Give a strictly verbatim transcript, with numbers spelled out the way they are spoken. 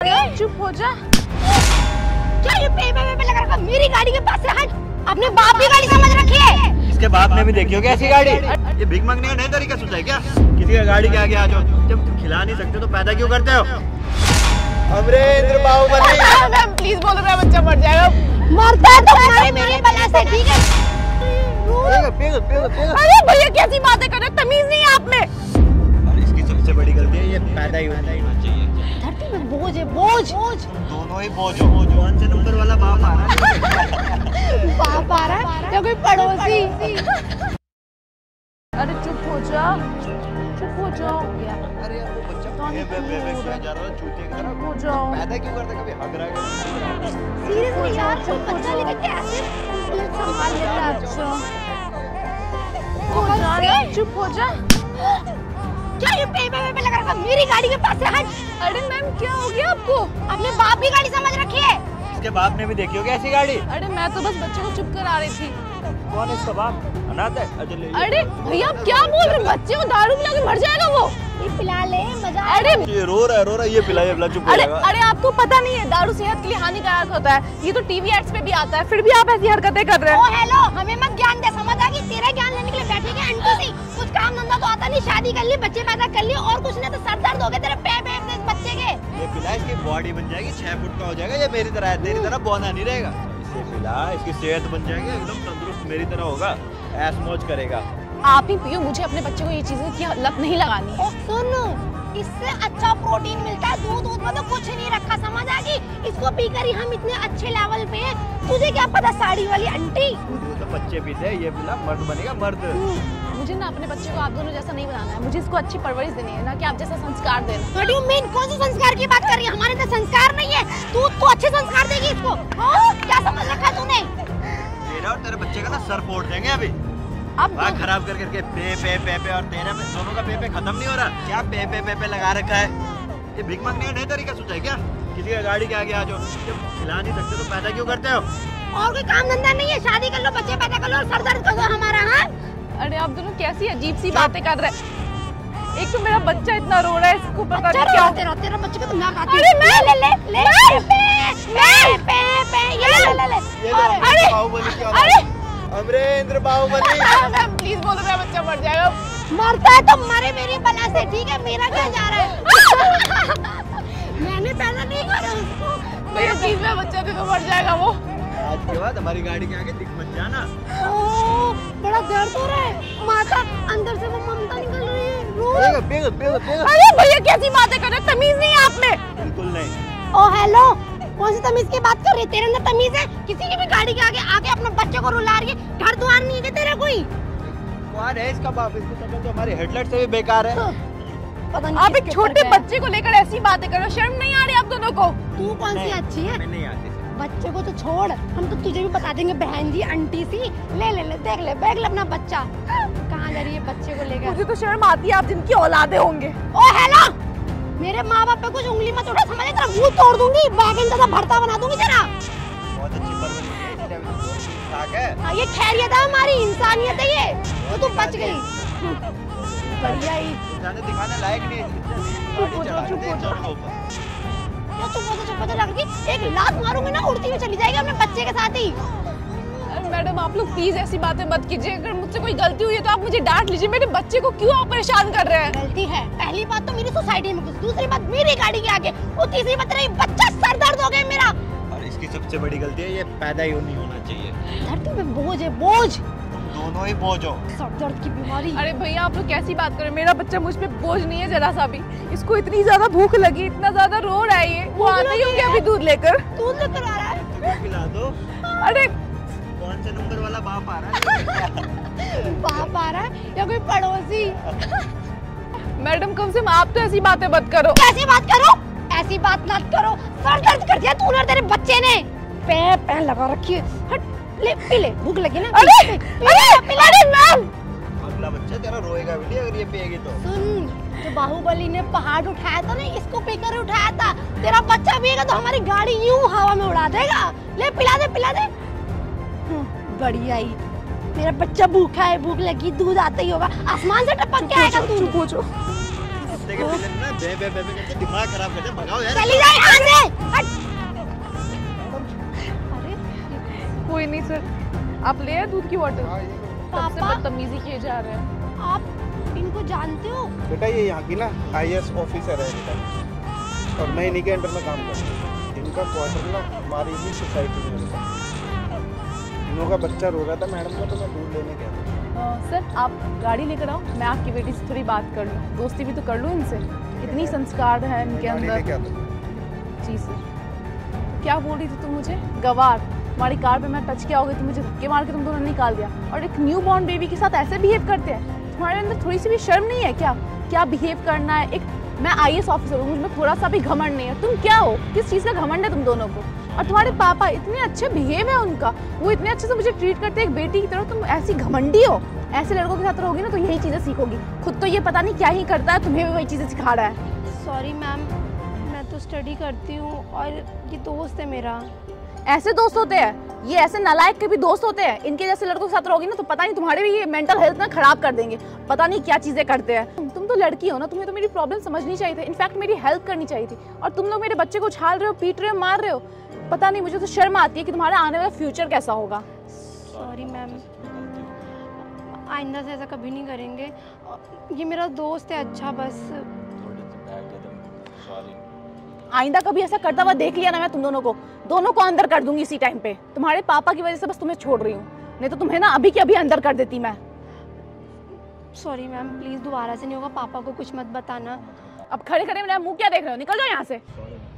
अरे चुप हो जा। क्या ये पे पे पे लगा रखा मेरी गाड़ी के पास से हट। अपने बाप की गाड़ी समझ रखी है। इसके बाप ने भी देखी होगी ऐसी गाड़ी। ये भीख मांगने का नया तरीका सोचा है क्या? किसी का गाड़ी के आगे आ जाओ, जब खिला नहीं सकते तो पैदा क्यों करते हो? अमरेंद्र बाहुबली प्लीज बोलो मेरा बच्चा मर जाएगा। मरता है तो मरे मेरे बला से, ठीक है? पेगा, पेगा, पेगा, पेगा। अरे भैया कैसी बातें कर रहे हो, तमीज नहीं है आप में। और इसकी सबसे बड़ी गलती है ये पैदा ही होना चाहिए। धरती में बोझ है, बोझ बोझ दोनों ही बोझ हो। कौन से नंबर वाला बाप आ रहा है? बाप आ रहा है या कोई पड़ोसी? अरे चुप हो जा, चुप हो जाओ। अरे यार वो बच्चा बे बे बे बे किया जा रहा है चूते की तरह। हो जाओ। पैदा क्यों करता, कभी हग रहा है? सीरियसली यार, कोई बच्चा लेके कैसे संभाल लेता है? अच्छा हो जा, चुप हो जा। क्या ये पे पे पे लगा रखा मेरी गाड़ी के पास से हट। अरे मैम क्या हो गया आपको? अपने बाप की गाड़ी समझ रखी है। इसके बाप ने भी देखी होगी ऐसी गाड़ी। अरे मैं तो बस बच्चे को चुप करा रही थी। कौन है इसका बाप? अनाथ है? अच्छा ले। अरे भैया आप क्या बोल रहे हैं? बच्चे को दारू पिला के मर जाएगा वो। ये पिला ले, मजा। अरे ये रो रहा है, रो रहा है, ये पिला, ये पिला, चुप हो अरे जाएगा। अरे आपको पता नहीं है दारू सेहत के लिए हानिकारक होता है। ये तो टीवी एड्स पे भी आता है, फिर भी आप ऐसी हरकतें कर रहे ओ हैं। हेलो, हमें मत ज्ञान दे, समझ आ गई? तेरा ज्ञान लेने के लिए बैठी है आंटी सी। कुछ काम धंधा तो आता नहीं, शादी कर ली, बच्चे पैदा कर लिए और कुछ नहीं तो सर दर्द हो गए तेरे पे पे इस बच्चे के। ये पिला, इसकी बॉडी बन जाएगी, छह फुट का हो जाएगा। ये मेरी तरह है, तेरी तरह बौना नहीं रहेगा। इसे पिला, इसकी सेहत बन जाएगी, एकदम तंदुरुस्त मेरी तरह होगा, ऐश मौज करेगा। आप ही पियो, मुझे अपने बच्चे को ये चीजें की लत नहीं लगानी है। सुन, इससे अच्छा प्रोटीन मिलता है, दूध दूध में तो कुछ नहीं रखा, समझ आ गई? इसको पीकर ही हम इतने अच्छे लेवल पे हैं। तुझे क्या पता साड़ी वाली आंटी? तो बच्चे पीते हैं, ये पिला मर्द बनेगा, मर्द। मुझे ना अपने बच्चे को आप दोनों जैसा नहीं बनाना है, मुझे इसको अच्छी परवरिश देनी है, ना कि आप जैसा संस्कार देना। What do you mean? कौन से संस्कार की बात कर रही है? हमारे तो संस्कार नहीं है। तू तू अच्छे संस्कार देगी इसको? हाँ? क्या समझ रखा है तूने? तेरा और तेरे बच्चे का ना सर फोड़ देंगे अभी। अब वाह खराब कर करके पे पे पे पे, और तेरे में दोनों का पे पे खत्म नहीं हो रहा। क्या पे पे पे पे लगा रखा है? ये भीख मांगने का नया तरीका सोचा है क्या? किसी का गाड़ी के आगे आ जाओ, जब खिला नहीं सकते तो पैदा क्यों करते हो? और कोई काम धंधा नहीं है? शादी कर लो, बच्चे पैदा कर लो और सर दर्द कर दो हमारा। हाँ? अरे आप दोनों कैसी अजीब सी बातें कर रहे हैं। एक तो मेरा बच्चा इतना रो रहा है, इसको पता नहीं क्या। तेरा तेरा बच्चे को तो मैं खाती हूँ। अरे मैं ले ले ले ले पे पे पे ये ले ले ले। ये लो, अरे बाहुबली क्या? अरे अमरेंद्र बाहुबली। मैम प्लीज बोलो मेरा बच्चा मर जाएगा। मरता है तो मरे मेरी बला से, ठीक है? मेरा क्या जा रहा है? मैंने पैदा नहीं करा उसको। मेरे प्लीज मेरा बच्चा दे दो, मर जाएगा वो। आज के बाद हमारी गाड़ी के आगे दिख मत जाना। ओ, बड़ा दर्द हो रहा है माता, अंदर से वो ममता निकल रही है। रो। पेगा, पेगा, पेगा, पेगा। अरे भैया कैसी बातें कर रहे हैं, तमीज नहीं है आप में। बिल्कुल नहीं। ओ हेलो, कौन सी तमीज की बात कर रही है? तेरे अंदर तमीज है? किसी की भी गाड़ी के आगे आके अपने बच्चे को रुला रही है। घर द्वार नहीं है तेरा कोई? कौन है इसका बाप? इसकी शक्ल तो हमारी हेडलाइट से भी बेकार है। पता नहीं आप एक छोटे बच्चे को लेकर ऐसी बातें कर रहे हो, शर्म नहीं आ रही आप दोनों को? तू कौन सी अच्छी है? हमें नहीं आती। बच्चे को तो छोड़, हम तो तुझे भी बता देंगे बहन जी आंटी सी। ले ले ले, देख ले, बैग ले अपना बच्चा। कहाँ जा रही है बच्चे को लेकर? मुझे तो शर्म आती है, आप जिनकी औलादे होंगे। ओ हेलो, मेरे माँ बाप पे कुछ उंगली मत उठा, समझे? तेरा मुंह तोड़ दूंगी, बैगन जैसा भरता बना दूंगी तेरा। बहुत अच्छी परवरिश है, इसलिए अभी तो ठीक-ठाक है। हाँ, ये खैरियत है, हमारी इंसानियत है ये। तो तू बच गई। बढ़िया ही। जाने दिखाने लायक नहीं है। चुप हो जाओ, चुप हो जाओ। क्या चुप हो जाओ, चुप हो जाओ लड़की? एक लात मारूंगी ना, उड़ती हुई चली जाएगी अपने बच्चे के साथ ही। मैडम आप लोग प्लीज ऐसी बातें मत कीजिए, अगर मुझसे कोई गलती हुई है तो आप मुझे डांट लीजिए। मेरे बच्चे को क्यों आप परेशान कर रहे हैं? गलती है, पहली बात तो मेरी सोसाइटी में कुछ, दूसरी बात मेरी गाड़ी के आगे, और तीसरी बात तेरा बच्चा सर दर्द हो गया मेरा। और इसकी सबसे बड़ी गलती है ये पैदा ही नहीं होना चाहिए। धरती में बोझ है, बोझ। दोनों ही बोझ हो। सर दर्द की बीमारी। अरे भैया आप लोग कैसी बात कर रहे हैं? मेरा बच्चा मुझ पे बोझ नहीं है जरा सा भी। इसको इतनी ज्यादा भूख लगी, इतना ज्यादा रो रहा है, ये वो आते ही होंगे अभी दूध लेकर। दूध लेकर आ रहा है। पिला दो। अरे कौन से नंबर वाला बाप आ रहा है? बाप आ रहा है या कोई पड़ोसी? मैडम कम से कम आप तो ऐसी बातें मत करो। कैसी बात करो? ऐसी बात मत करो। सर दर्द कर दिया तूने और तेरे बच्चे ने। पे पे लगा रखी है। हट, ले पी ले, भूख लगी ना? अरे अरे अरे मैम, अगला बच्चा तेरा रोएगा भी नहीं अगर ये पिएगी तो। सुन, जो बाहुबली ने पहाड़ उठाया था ना, इसको पीकर उठाया था। तेरा बच्चा पिएगा तो हमारी गाड़ी यूं हवा में उड़ा देगा। ले पिला दे, पिला दे। बढ़िया ही, मेरा बच्चा भूखा है, भूख लगी, दूध आता ही होगा, आसमान से टपक के आएगा तू। चुप हो जाओ। कुत्ते के पीछे ना बे बे बे बे करके दिमाग खराब कर दे, भगाओ यार। चली जाए यहाँ से। आप ले आए दूध की बोतल? हाँ, ये लो। सबसे पापा बदतमीजी किए जा रहे हैं। आप इनको जानते हो? बेटा ये यहाँ की ना आई ए एस ऑफिसर है बेटा, और मैं इन्हीं के अंडर में काम करता हूँ। इनका क्वार्टर ना हमारी ही सोसाइटी में रहता है। इनों का बच्चा रो रहा था मैडम का, तो मैं दूध लेने गया था। अ, सर आप गाड़ी लेकर आओ, मैं आपकी बेटी से थोड़ी बात कर लूँ, दोस्ती भी तो कर लूँ इनसे। इतनी संस्कार है इनके गाड़ी अंदर। लेके आता। जी सर। क्या बोल रही थी तुम मुझे? गवार, तुम्हारी कार पे मैं टच किया होगा, तुम मुझे धक्के मार के तुम दोनों निकाल दिया, और एक न्यू बॉर्न बेबी के साथ ऐसे बिहेव करते हैं? तुम्हारे अंदर थोड़ी सी भी शर्म नहीं है क्या? क्या बिहेव करना है? एक मैं आई ए एस ऑफिसर हूँ, मुझमें थोड़ा सा भी घमंड नहीं है। तुम क्या हो? किस चीज़ का घमंड है तुम दोनों को? और तुम्हारे पापा इतने अच्छे बिहेव है उनका, वो इतने अच्छे से मुझे ट्रीट करते हैं एक बेटी की तरह। तुम ऐसी घमंडी हो? ऐसे लड़कों के साथ रहोगी ना तो यही चीज़ें सीखोगी। खुद तो ये पता नहीं क्या ही करता है, तुम्हें भी वही चीज़ें सिखा रहा है। सॉरी मैम, मैं तो स्टडी करती हूँ और ये दोस्त है मेरा। ऐसे दोस्त होते हैं? ये ऐसे नालायक के भी दोस्त होते हैं? इनके जैसे लड़कों के साथ रहोगी ना तो पता नहीं तुम्हारे भी ये मेंटल हेल्थ ना खराब कर देंगे। पता नहीं क्या चीजें करते हैं। तुम, तुम तो लड़की हो ना, तुम्हें तो मेरी प्रॉब्लम समझनी चाहिए थी, इनफैक्ट मेरी हेल्प करनी चाहिए थी। और तुम लोग मेरे बच्चे को उछाल रहे हो, पीट रहे हो, मार रहे हो। पता नहीं, मुझे तो शर्म आती है कि तुम्हारा आने वाला फ्यूचर कैसा होगा। सॉरी मैम, आइंदा से ऐसा कभी नहीं करेंगे। ये मेरा दोस्त है अच्छा, बस। आइंदा कभी ऐसा करता हुआ देख लिया ना मैं तुम दोनों को, दोनों को अंदर कर दूंगी इसी टाइम पे। तुम्हारे पापा की वजह से बस तुम्हें छोड़ रही हूँ, नहीं तो तुम्हें ना अभी के अभी अंदर कर देती मैं। सॉरी मैम, प्लीज़ दोबारा से नहीं होगा। पापा को कुछ मत बताना। अब खड़े खड़े मेरा मुंह क्या देख रहे हो? निकल जाओ यहाँ से।